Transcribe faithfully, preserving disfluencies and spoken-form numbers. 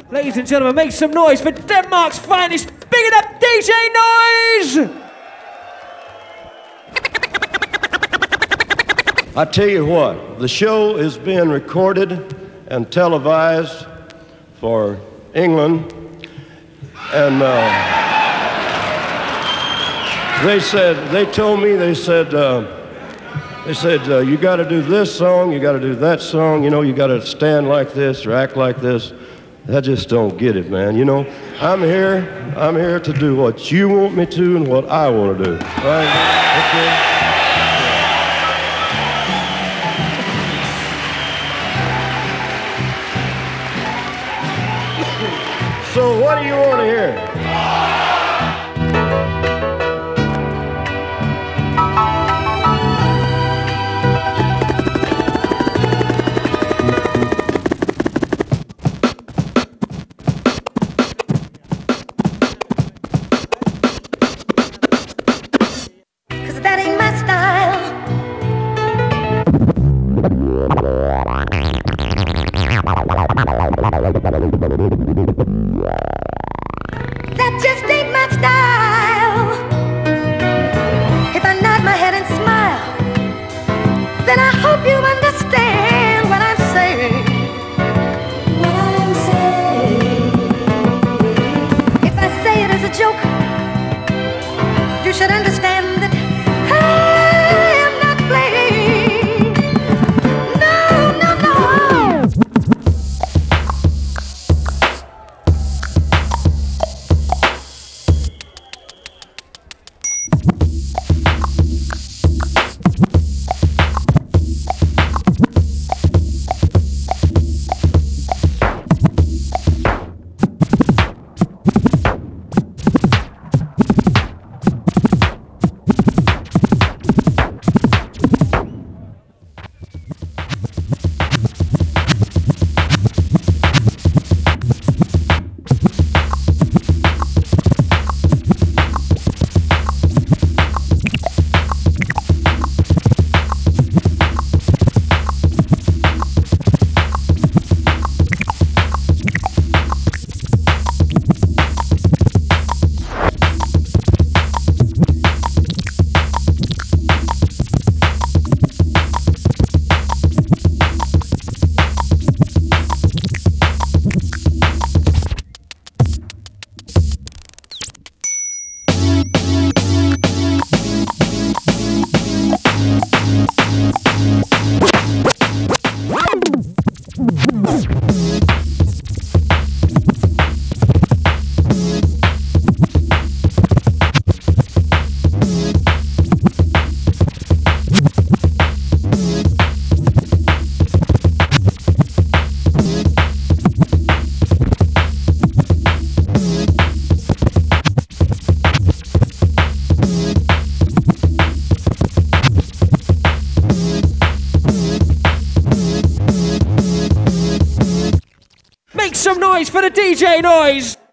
Ladies and gentlemen, make some noise for Denmark's finest. Big it up, D J Noise! I tell you what, the show is being recorded and televised for England, and uh, they said, they told me, they said, uh, they said, uh, you got to do this song, you got to do that song, you know, you got to stand like this or act like this. I just don't get it, man. You know, I'm here, I'm here to do what you want me to and what I want to do, right? Okay. So what do you want to hear? That just ain't my style. If I nod my head and smile, then I hope you understand what I'm saying. What I'm saying. If I say it as a joke, you should understand that I am not playing. No, no, no. Make some noise for the D J Noise!